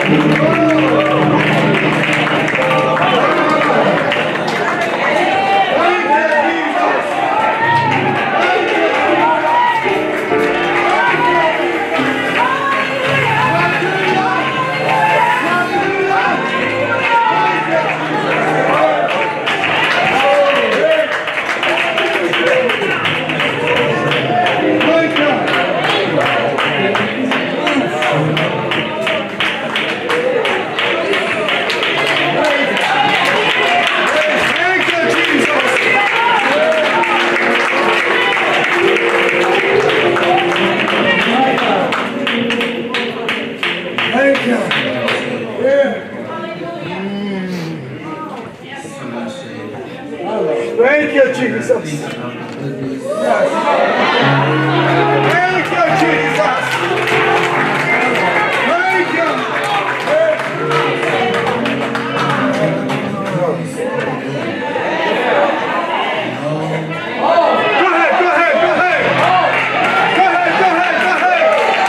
Thank you, Jesus. Yes. Thank you, Jesus. Thank you. Go ahead, go ahead, go ahead. Go ahead, go ahead, go ahead.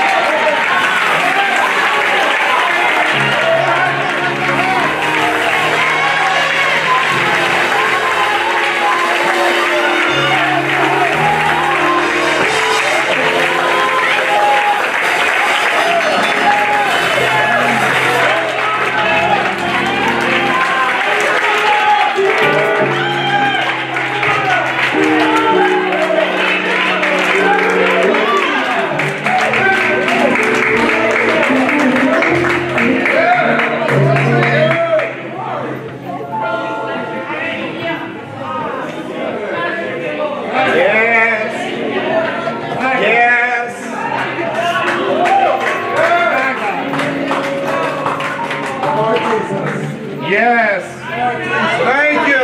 Yes. Thank you.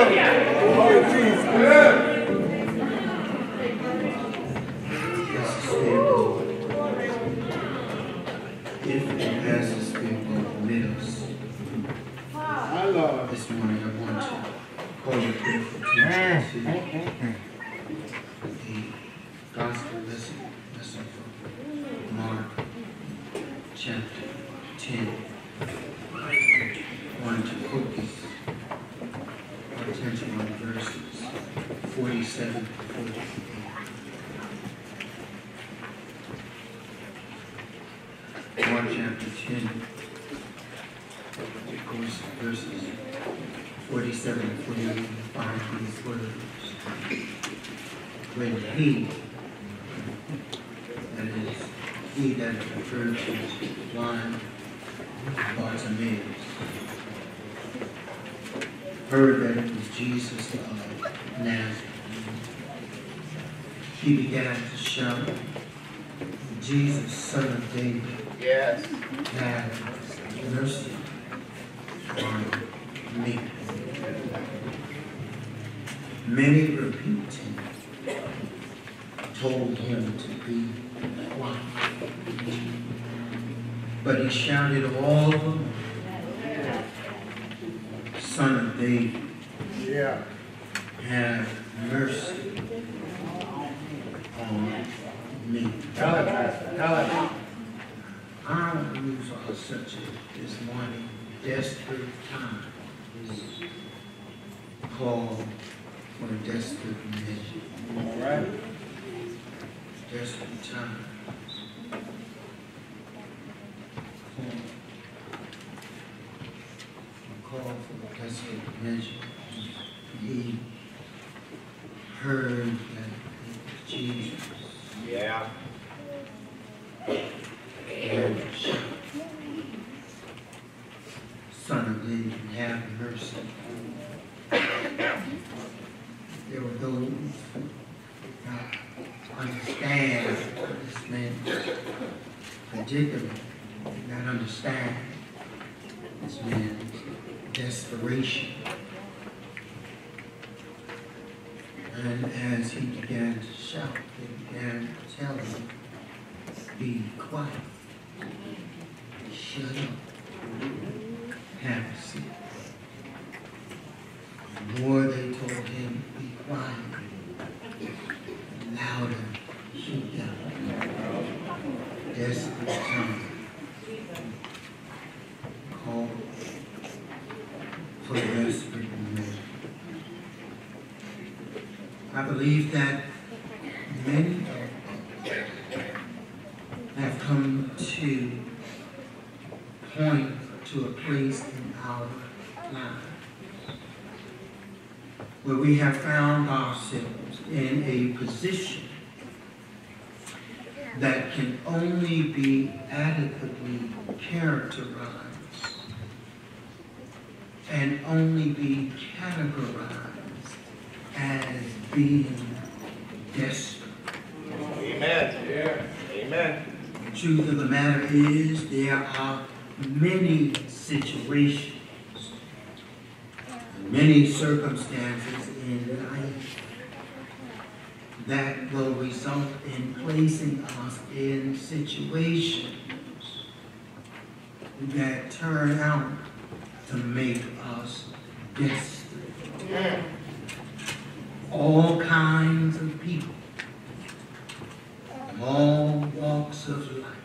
If it has the Spirit will permit us. This morning I want to call your careful attention to the gospel lesson from Mark chapter 10. I want to focus our attention on verses 47 to 48. Mark chapter 10, of course, verses 47 and 48, we find these words. When he, that is, he that is referred to as blind Bartimaeus, heard that it was Jesus of Nazareth, he began to shout, Jesus, Son of David, Yes. have mercy on me. Many rebuked him, told him to be quiet, but he shouted all the more, Son of David, have mercy on me. Our rules are such this morning, desperate times call for a desperate measure. All right. Desperate times call for a desperate measure. He heard that it was Jesus. Yeah. And Son of David, have mercy. There were those who did not understand this man's predicament, did not understand this man's desperation. And as he began to shout, they began to tell him, be quiet. Shut up. Have a seat. The more they told him to be quiet, the louder he got. Desperate time. believe that many have come to point to a place in our lives where we have found ourselves in a position that can only be adequately characterized and only be categorized as being desperate. Amen. Yeah. Amen. The truth of the matter is there are many situations, many circumstances in life that will result in placing us in situations that turn out to make us desperate. All kinds of people, all walks of life,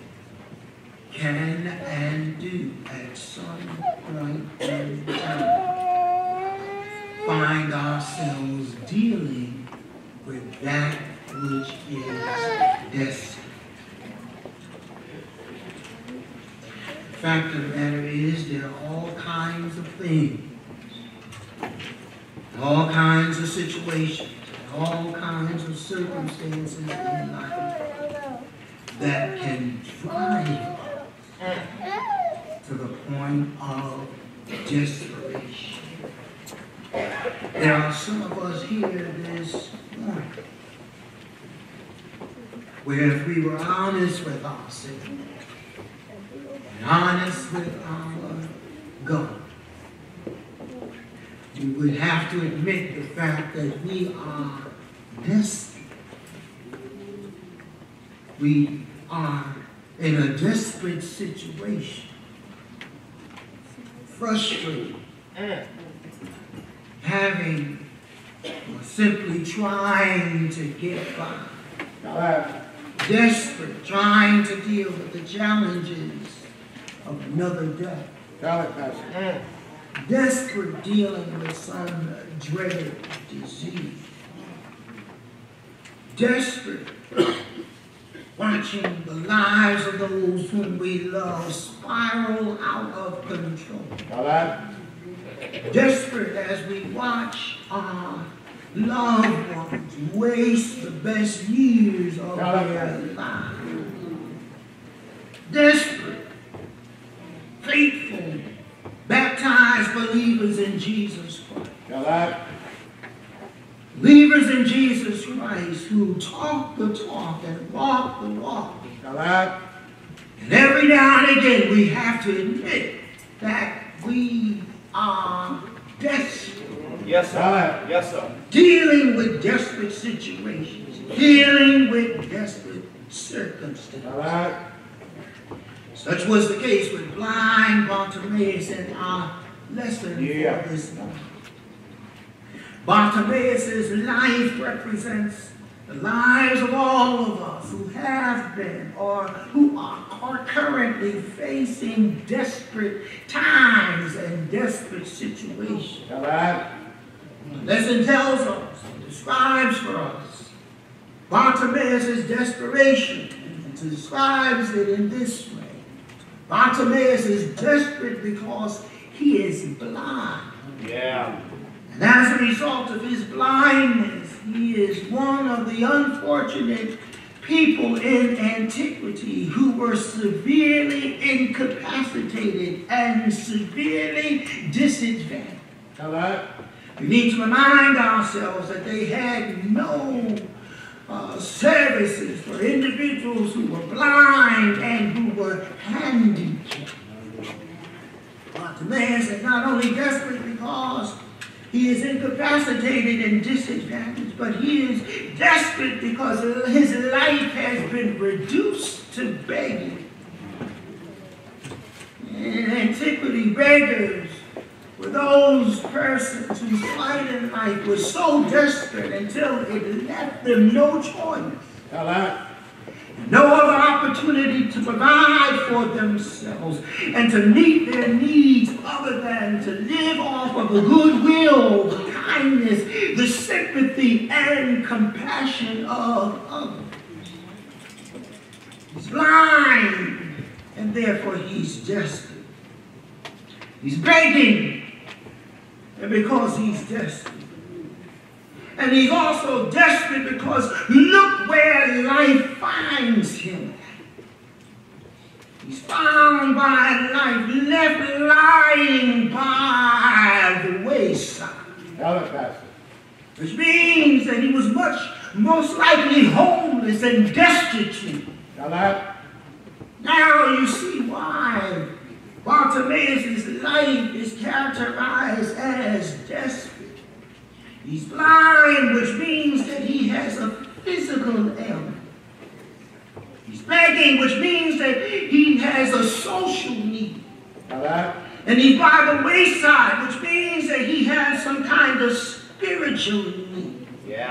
can and do at some point in time find ourselves dealing with that which is desperate. The fact of the matter is there are all kinds of things, all kinds of situations, all kinds of circumstances in life that can drive us to the point of desperation. There are some of us here this morning where if we were honest with ourselves and honest with our God, we would have to admit the fact that we are desperate. We are in a desperate situation, frustrated, having or simply trying to get by, desperate, trying to deal with the challenges of another day, desperate, dealing with some dreaded disease, desperate, watching the lives of those whom we love spiral out of control. Desperate as we watch our loved ones waste the best years of their lives. Desperate, faithful, baptized believers in Jesus Christ. Believers in Jesus Christ who talk the talk and walk the walk. And every now and again we have to admit that we are desperate. Yes, sir. Yes, sir. Dealing with desperate situations. Dealing with desperate circumstances. Such was the case with blind Bartimaeus in our lesson for this morning. Bartimaeus' life represents the lives of all of us who have been or who are currently facing desperate times and desperate situations. The lesson tells us, describes for us, Bartimaeus' desperation, and describes it in this way. Bartimaeus is desperate because he is blind. Yeah. And as a result of his blindness, he is one of the unfortunate people in antiquity who were severely incapacitated and severely disadvantaged. We need to remind ourselves that they had no services for individuals who were blind and who were handicapped. Bartimaeus is not only desperate because he is incapacitated and disadvantaged, but he is desperate because his life has been reduced to begging. In antiquity, beggars were those persons whose plight in life was so desperate until it left them no choice, no other opportunity to provide for themselves and to meet their needs other than to live off of the goodwill, the kindness, the sympathy and compassion of others. He's blind, and therefore he's desperate. He's begging, and because he's desperate. And he's also desperate because look where life finds him. He's found by life, left lying by the wayside. Which means that he was most likely homeless and destitute. Now you see why Bartimaeus' life is characterized as desperate. He's blind, which means that he has a physical ailment. He's begging, which means that he has a social need. And he's by the wayside, which means that he has some kind of spiritual need.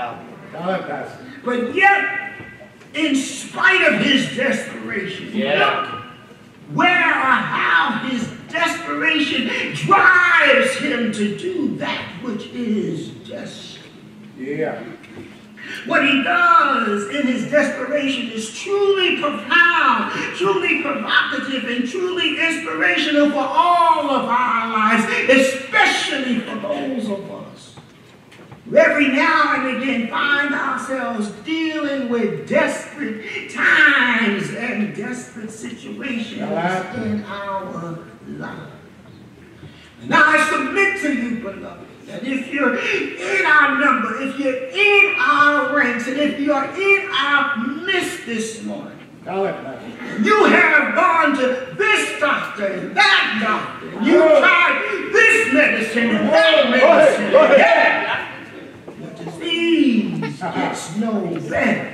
But yet, in spite of his desperation, look where or how his desperation drives him to do that which is desperate. What he does in his desperation is truly profound, truly provocative, and truly inspirational for all of our lives, especially for those of us who every now and again find ourselves dealing with desperate times and desperate situations in our lives. Now I submit to you, beloved, that if you're in our number, if you're in our ranks, and if you're in our midst this morning, you have gone to this doctor and that doctor, and you tried this medicine and that medicine, your disease gets no better.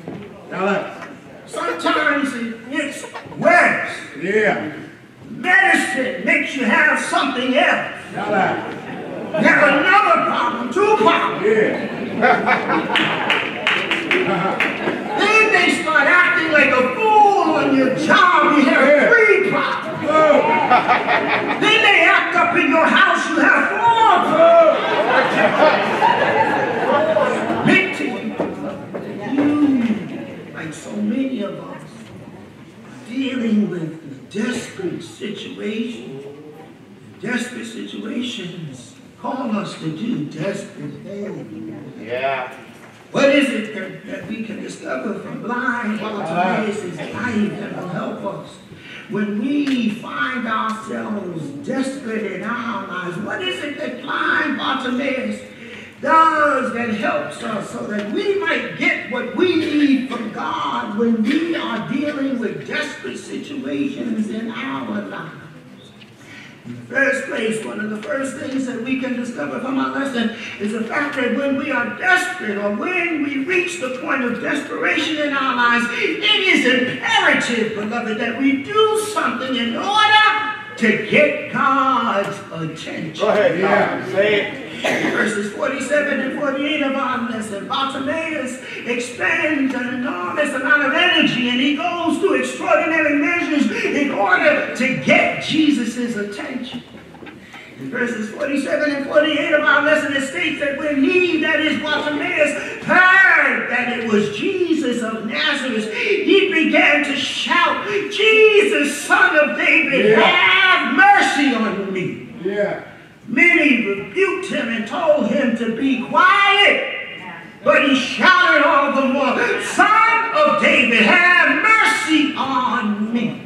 Sometimes it gets worse. Medicine makes you have something else. You have another problem, two problems. Then they start acting like a fool on your job. You have three problems. Then they act up in your house. You have four problems. Big to you, like so many of us, dealing with desperate situations. Desperate situations call us to do desperate things. What is it that we can discover from blind Bartimaeus' life that will help us when we find ourselves desperate in our lives? What is it that blind Bartimaeus does that helps us so that we might get what we need from God when we are dealing with desperate situations in our lives? In the first place, one of the first things that we can discover from our lesson is the fact that when we are desperate or when we reach the point of desperation in our lives, it is imperative, beloved, that we do something in order to get God's attention. Go ahead, say it. Verses 47 and 48 of our lesson, Bartimaeus expends an enormous amount of energy and he goes through extraordinary measures in order to get Jesus' attention. In verses 47 and 48 of our lesson, it states that when he, that is Bartimaeus, heard that it was Jesus of Nazareth, he began to shout, "Jesus, Son of David, have mercy on me." Many rebuked him and told him to be quiet, but he shouted all the more, "Son of David, have mercy on me."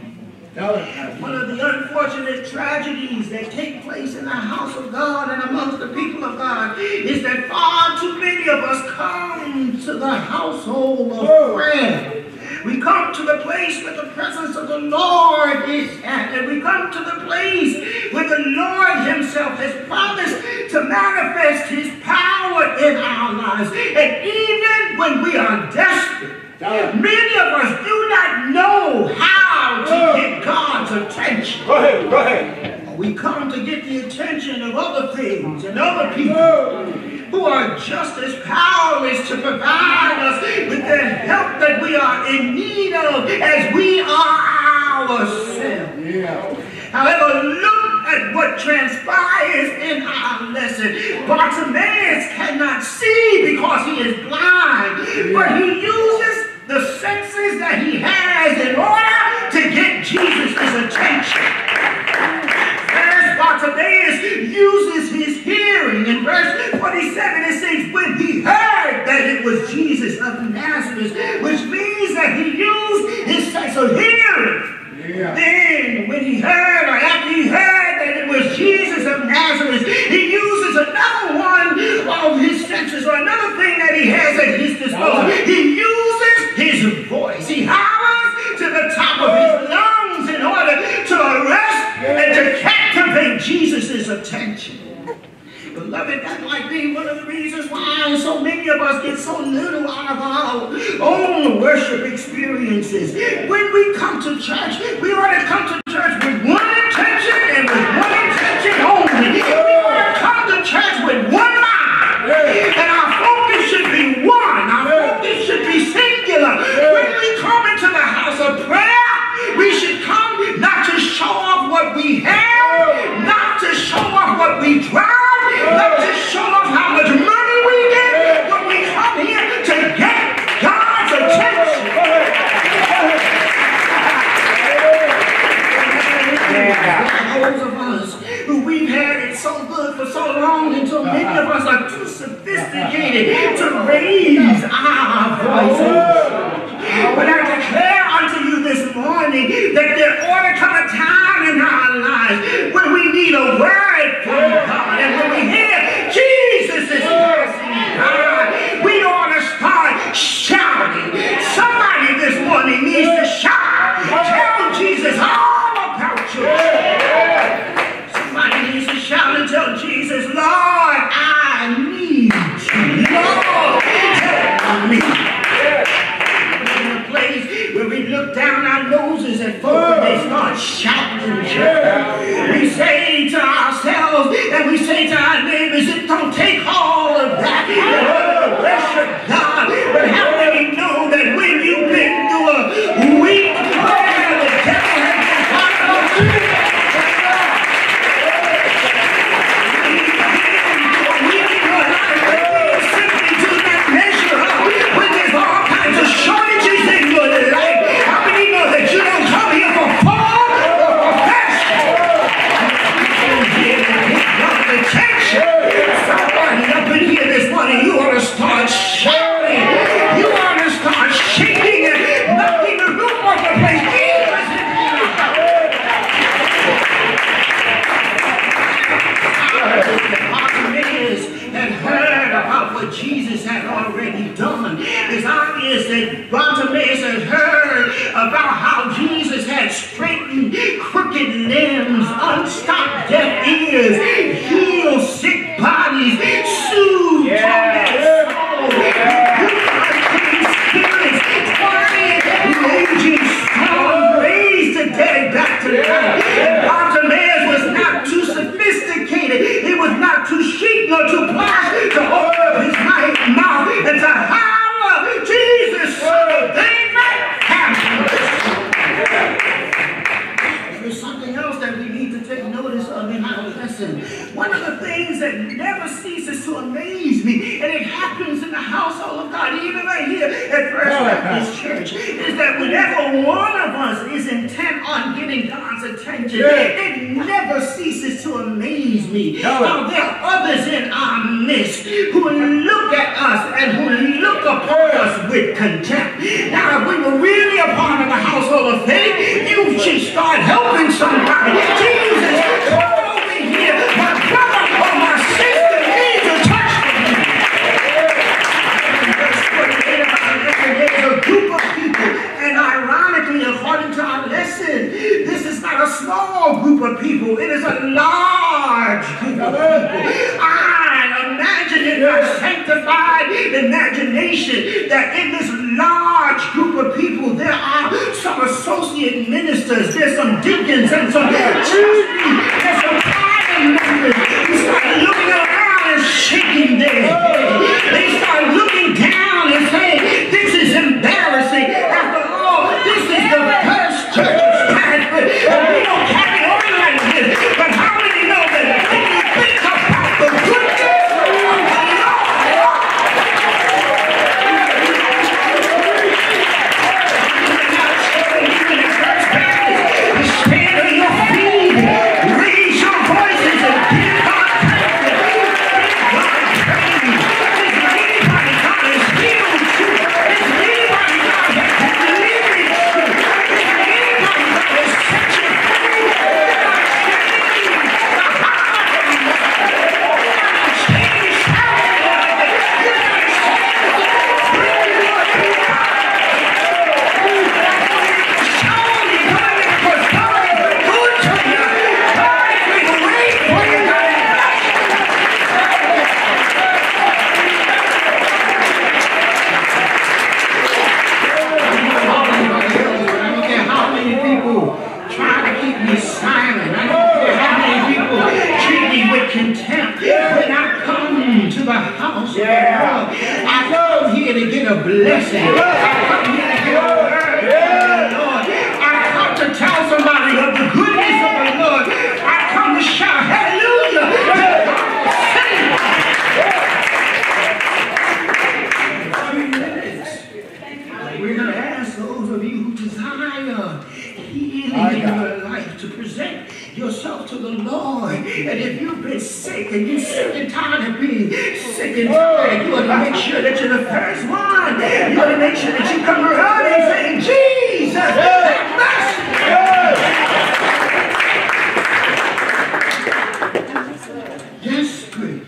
One of the unfortunate tragedies that take place in the house of God and amongst the people of God is that far too many of us come to the household of prayer. We come to the place where the presence of the Lord is at, and we come to the place where the Lord himself has promised to manifest his power in our lives. And even when we are desperate, many of us do not know how to get God's attention. Go ahead. We come to get the attention of other things and other people who are just as powerless to provide us with the help that we are in need of as we are ourselves. However, look at what transpires in our lesson. Bartimaeus cannot see because he is blind, but he uses the senses that he has in order to get Jesus' attention. As Bartimaeus uses his hearing. In verse 47 it says, when he heard that it was Jesus of Nazareth, which means that he used his sense of hearing. Yeah. Then when he heard, or after he heard that it was Jesus of Nazareth, he uses another one of his senses, or another thing that he has at his disposal. He uses his voice. He hollers to the top of his lungs in order to arrest and to captivate Jesus' attention. Beloved, that might be one of the reasons why so many of us get so little out of our own worship experiences. When we come to church, we ought to come to church with one intention and with one intention only. We ought to come to church with one mind. And our focus should be one. Our focus should be singular. When we come into the house of prayer, we should come not to show off what we have, not to show off what we drive, not to show off how much money we get, but we come here to get God's attention. Those of us who we've had it so good for so long until many of us are too sophisticated to raise our voices. But I declare unto you this morning that there ought to come a time in our lives when we need a word from God. And when we hear Jesus is passing by, we ought to start shouting. Somebody this morning needs to shout. Tell Jesus all about you. Somebody needs to shout and tell Jesus, Lord, I need you. Lord, help me. Where we look down our noses at folks and they start shouting. We say to ourselves and we say to our neighbors, it don't take all of that to worship God. But how many know that when you've been through a week where the devil has been fighting simply do not measure up when there's all kinds of shortages in your life? That you don't come here for fun or for fashion. You come here to get God's attention. Somebody up in here this morning, you ought to start shouting. You ought to start shaking and knocking the roof off the place. Bartimaeus had heard about what Jesus had already done. It's obvious that Bartimaeus had heard about how Jesus had straightened crooked limbs, unstopped deaf ears, healed sick bodies, soothed tormented souls, unclean spirits, quiet raging storms, raised the dead back to life. And Bartimaeus was not too sophisticated. He was not too chic nor too posh to open up his mouth and to holler, Jesus, son of David, have mercy. There's something else that we need to take notice of in our lesson. One of the things that never ceases to amaze me, and it happens in the household of God, even right here at First Baptist Church, is that whenever one of us is intent on getting God's attention, it never ceases to amaze me how there are others in our midst who look at us and who look upon us with contempt. Now, if we were really a part of the household of faith, you should start helping somebody. Jesus, come over here. My brother or my sister needs a touch from you. There's a group of people, and ironically, according to our lesson, this is not a small group of people. It is a large group of people. I imagine in my sanctified imagination that in this large group of people there are some associate ministers, there's some deacons and some there's some choir members who start looking around and shaking their head. They start looking down and saying, this is embarrassing. After all, this is the first church of Stratford, and we don't carry on like this. But how many be silent. I don't care how many people treat me with contempt. When I come to the house of the Lord, I come here to get a blessing. I come here to get a word from the Lord. I come to tell somebody of the goodness of the Lord. I come to shout hallelujah to God. We're going to ask those of you who desire healing in your life to present yourself to the Lord. And if you've been sick and you're sick and tired of being sick and tired, you ought to make sure that you're the first one. You ought to make sure that you come around and say, Jesus, have mercy. Desperate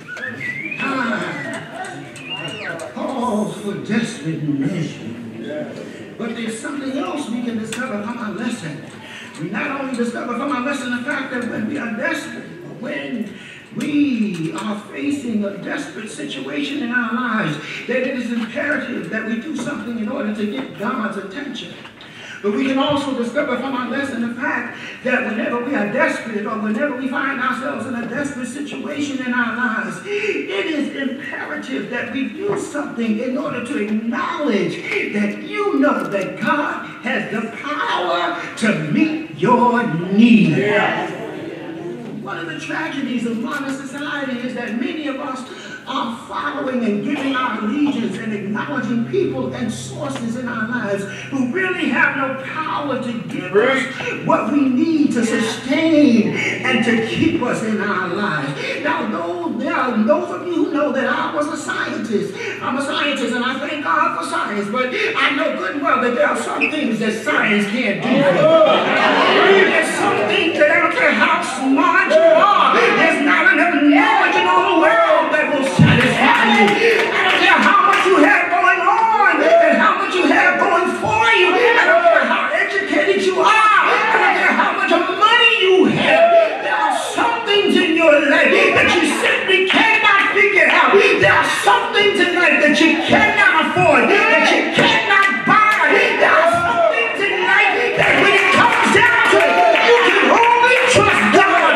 time calls for desperate measures. But there's something else we can discover from our lesson. We not only discover from our lesson the fact that when we are desperate, when we are facing a desperate situation in our lives, that it is imperative that we do something in order to get God's attention. But we can also discover from our lesson the fact that whenever we are desperate or whenever we find ourselves in a desperate situation in our lives, it is imperative that we do something in order to acknowledge that you know that God has the power to meet your need. One of the tragedies of modern society is that many of us are following and giving our allegiance and acknowledging people and sources in our lives who really have no power to give us what we need to sustain and to keep us in our lives. Now, those of you who know that I was a scientist, I'm a scientist and I thank God for science, but I know good and well that there are some things that science can't do. There's some things that I don't care how smart you are, there's not enough knowledge in all the world that will satisfy you. I don't care how much you have going on and how much you have going for you. I don't care how educated you are. I don't care how much money you have. There are some things in your life that you simply cannot figure out. There are some things in life that you cannot afford, that you cannot buy. There are some things in life that when it comes down to it, you can only trust God.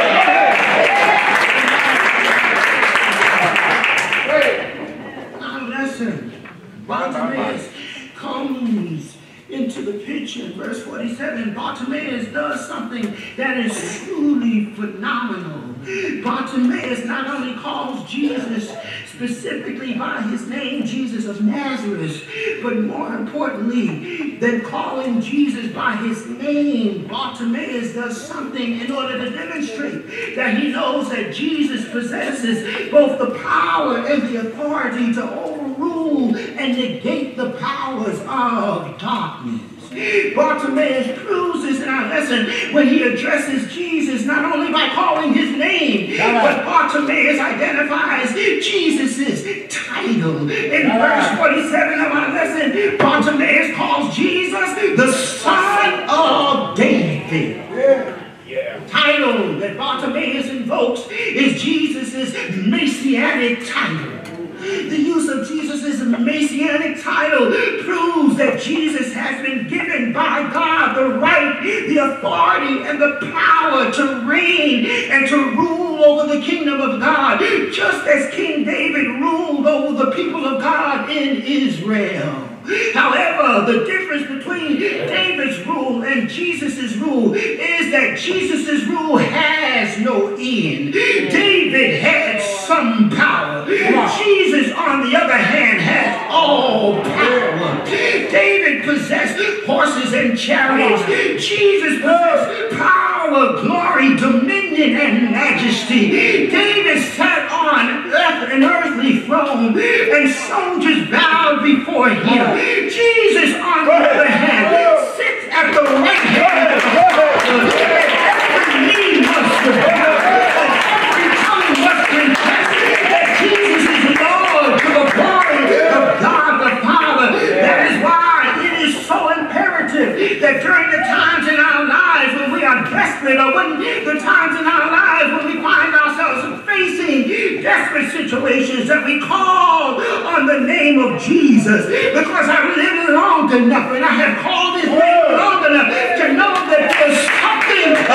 Now listen, Bartimaeus comes into the picture in verse 47. Bartimaeus does something that is truly phenomenal. Bartimaeus not only calls Jesus specifically by his name, Jesus of Nazareth, but more importantly than calling Jesus by his name, Bartimaeus does something in order to demonstrate that he knows that Jesus possesses both the power and the authority to overrule and negate the powers of darkness. Bartimaeus proves this in our lesson when he addresses Jesus not only by calling his name, but Bartimaeus identifies Jesus' title. In verse 47 of our lesson, Bartimaeus calls Jesus the Son of David. Title that Bartimaeus invokes is Jesus' messianic title. The use of Jesus' messianic title proves that Jesus has been given by God the right, the authority, and the power to reign and to rule over the kingdom of God, just as King David ruled over the people of God in Israel. However, the difference between David's rule and Jesus' rule is that Jesus' rule has no end. David had some power. Jesus, on the other hand, has all power. David possessed horses and chariots. Jesus possessed power, glory, dominion, and majesty. David sat on an earthly throne, and soldiers bowed before him. Jesus, on the other hand, sits at the right hand of the Father, and every knee must bow, and every tongue must confess that Jesus is Lord to the glory of God the Father. That is why it is so imperative that during the times in our lives when we are desperate, or when the times in our lives when we find ourselves facing desperate situations, that we call on the name of Jesus, because I've lived long enough and I have called his name long enough to know that there's something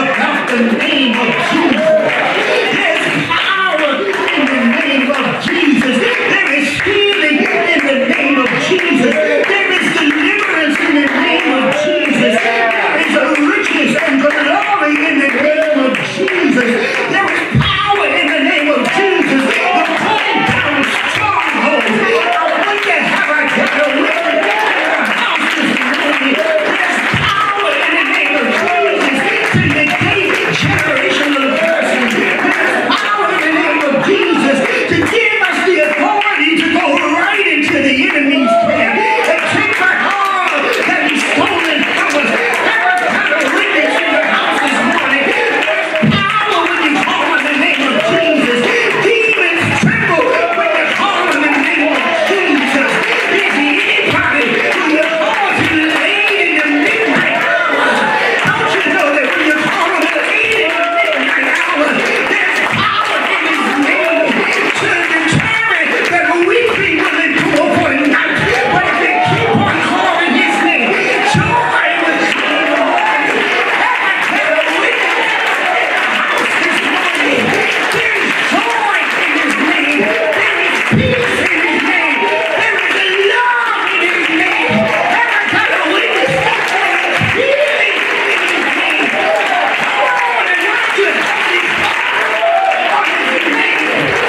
the name of Jesus. There's power in the name of Jesus. There is healing in the name of Jesus. There is deliverance in the name of Jesus. There is a riches and glory in the name of Jesus. There is power in the name of Jesus. The pulling down strongholds. I wonder have I got a witness in the house this morning. There's power in the name of Jesus to negate generational curses. There's power in the name of Jesus to give us the authority to go right into the enemy's camp and take back all that he's stolen from us. Have I got a witness in the house this morning? There's power when you call on the name of Jesus. Demons tremble when you call on the name of Jesus. Is anybody who you call to late in the midnight hour? Don't you know that when you call on the late in the midnight hour, there's power in his name to determine that weeping will endure for a night. But if you keep on calling his name, joy will come in the morning. Have I got a witness in the house this morning? There is joy in his name. There is peace in his name. There is love in his name. Have I got a witness? There is healing in his name. Come on and watch your holy on his name.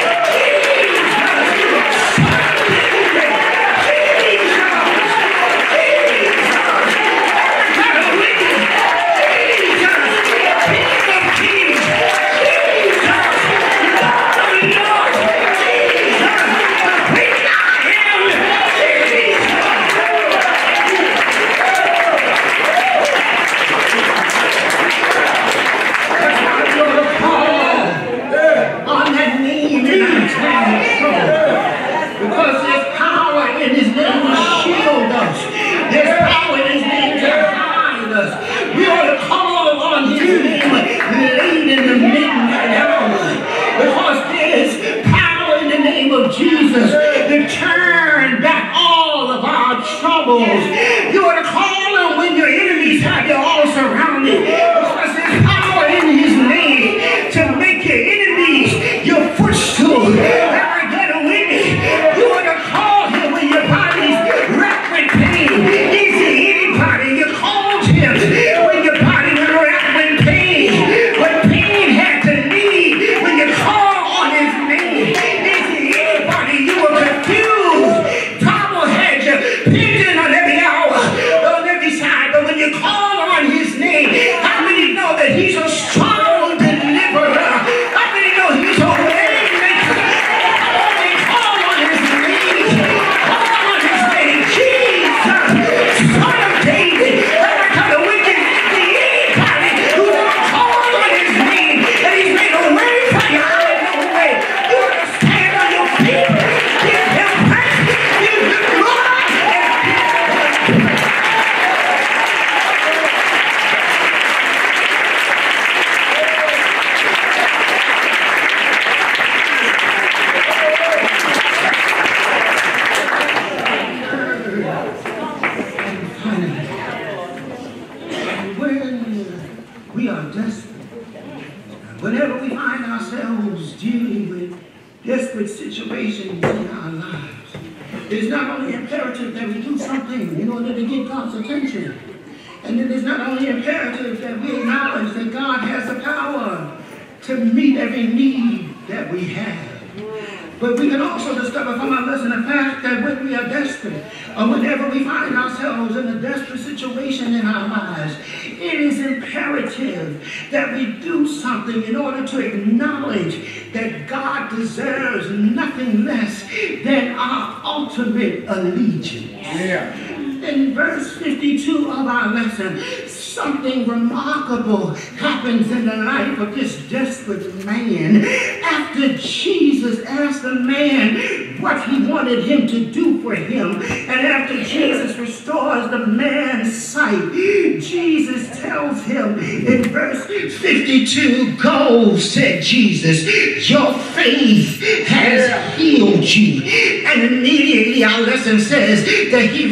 On that name in our time of trouble. Because there's power in his name to shield us. There's power in his name to hide us. We ought to call on his name late in the midnight hour. Because there's power in the name of Jesus to turn back all of our troubles. You ought to call him when your enemies have you all surrounded. Because there's power in his name to make your enemies your footstool. Have I got a witness? You ought to call him when your body's racked with pain. Is there anybody you called him when your body was racked with pain? But pain had to leave when you call on his name. Is there anybody you were confused? Trouble had you pinned on every hour, on every side. But when you call on his name, how many know that he's a strong deliverer? How many know he's a way maker? Call on his name. Call on his name. Jesus, Son of David. Have I got a witness? Is there anybody who's gonna call on his name and he's made a way for you out of no way? You ought to stand on your feet. Give him praise. Give him glory. When we are desperate, whenever we find ourselves dealing with desperate situations in our lives, it's not only imperative that we do something in order to get God's attention, and it is not only imperative that we acknowledge that God has the power to meet every need that we have. But we can also discover from our lesson the fact that when we are desperate, or whenever we find ourselves in a desperate situation in our lives, it is imperative that we do something in order to acknowledge that God deserves nothing less than our ultimate allegiance. Yeah. In verse 52 of our lesson, something remarkable happens in the life of this desperate man. After Jesus asked the man what he wanted him to do for him, and after Jesus restores the man's sight, Jesus tells him in verse 52, "Go," said Jesus, "your faith has healed you." And immediately our lesson says that he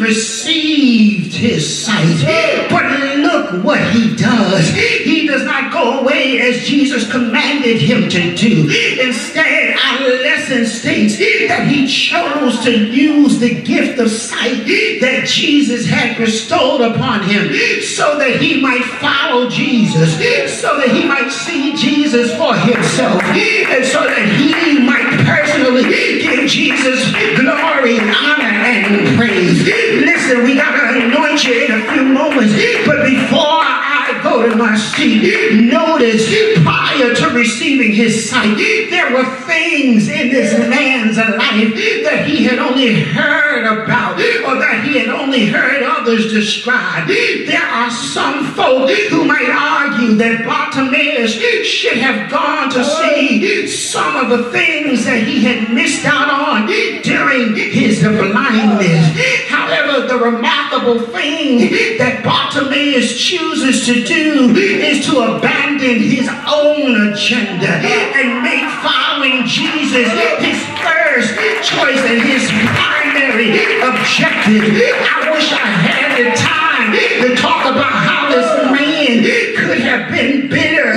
received his sight. But look what he does. He does not go away way as Jesus commanded him to do. Instead, our lesson states that he chose to use the gift of sight that Jesus had bestowed upon him so that he might follow Jesus, so that he might see Jesus for himself, and so that he might personally give Jesus glory, honor, and praise. Listen, we got to anoint you in a few moments, but before I go to my seat, notice prior to receiving his sight, there were things in this man's life that he had only heard about, or that he had only heard others describe. There are some folk who might argue that Bartimaeus should have gone to see some of the things that he had missed out on during his blindness. However, the remarkable thing that Bartimaeus chooses to do is to abandon his own agenda and make following Jesus his first choice and his primary objective. I wish I had the time to talk about how this man could have been bitter,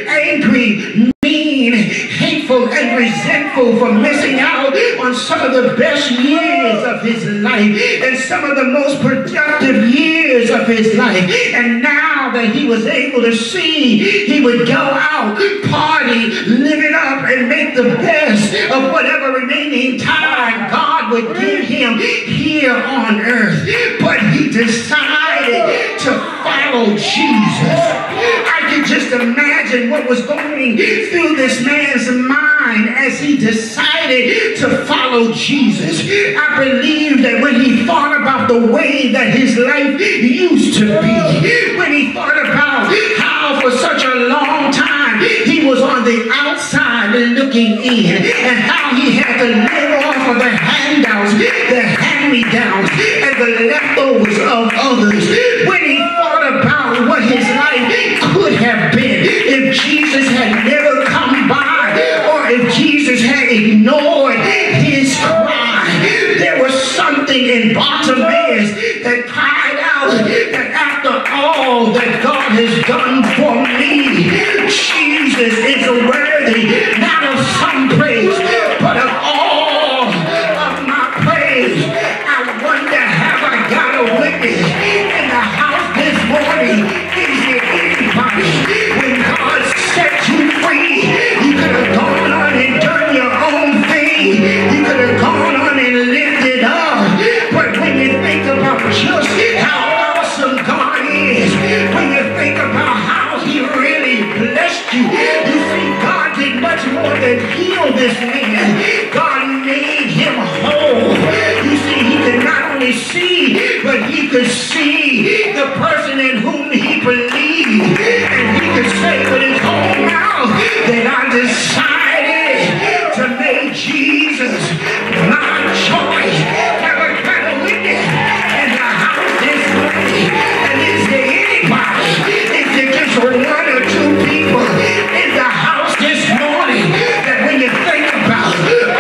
angry, mean, hateful, and resentful for missing out on some of the best years of his life and some of the most productive years of his life. And now that he was able to see, he would go out, party, live it up, and make the best of whatever remaining time God would give him here on earth. But he decided to follow Jesus. I can just imagine what was going through this man's mind as he decided to follow Jesus. I believe that when he thought about the way that his life used to be, when he thought about how for such a long time he was on the outside looking in, and how he had to live off of the handouts, the hand-me-downs, and the leftovers of others, when he thought about what his life could have been if Jesus had never come by, or if Jesus had ignored his cry, there was something in Bartimaeus that cried out that after all that God has done for me, Jesus is worthy not of some praise, but of all of my praise. I wonder, have I got a witness in the house this morning? Is there anybody, when God set you free, you could have gone on and done your own thing, you could have gone on and lived it up, but when you think about just how awesome God is, when you think about how he really blessed you, you see God did much more than heal this man. God made him whole. You see, he could not only see, but he could see the person in whom he believed, and he could say with his own mouth that I decided to make Jesus my choice. Have a kind of witness in the house this morning. And is there anybody, is there just one or two people in the house this morning that when you think about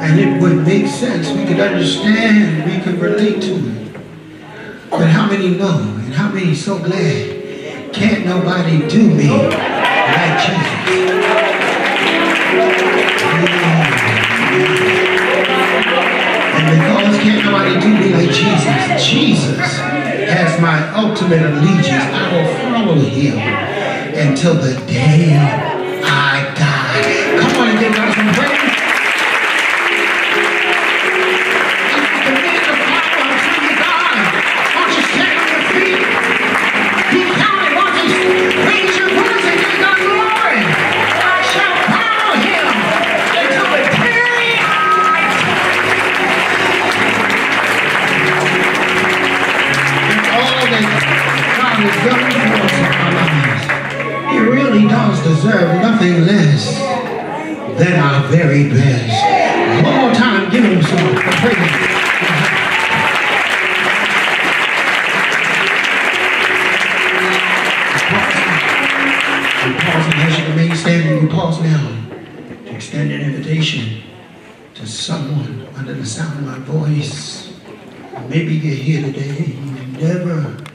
and it would make sense. We could understand, we could relate to it. But how many know, and how many so glad, can't nobody do me like Jesus? And because can't nobody do me like Jesus, Jesus has my ultimate allegiance. I will follow him until the day I die. Come on and give God some praise. He really does deserve nothing less than our very best. One more time, give him some praise. You pause and as you remain standing, you pause now to extend an invitation to someone under the sound of my voice. Maybe you're here today, you never